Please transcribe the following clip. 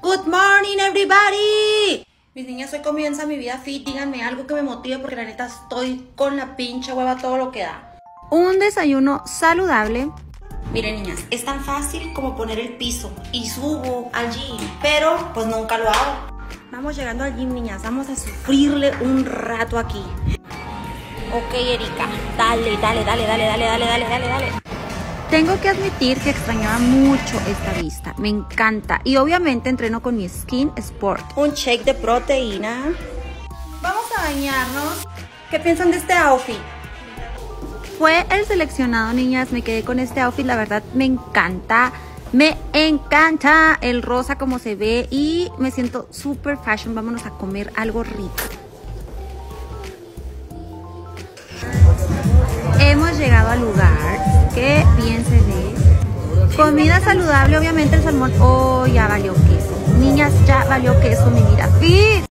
Good morning, everybody. Mis niñas, hoy comienza mi vida fit. Díganme algo que me motive porque la neta estoy con la pinche hueva todo lo que da. Un desayuno saludable. Miren, niñas, es tan fácil como poner el piso y subo al gym, pero pues nunca lo hago. Vamos llegando al gym, niñas, vamos a sufrirle un rato aquí. Ok, Erika, dale. Tengo que admitir que extrañaba mucho esta vista, me encanta y obviamente entreno con mi Skin Sport. Un shake de proteína. Vamos a bañarnos. ¿Qué piensan de este outfit? Fue el seleccionado, niñas, me quedé con este outfit, la verdad me encanta el rosa como se ve y me siento super fashion. Vámonos a comer algo rico. Hemos llegado al lugar, qué bien se ve. Comida saludable, obviamente el salmón. Oh, ya valió queso. Niñas, ya valió queso mi vida fit.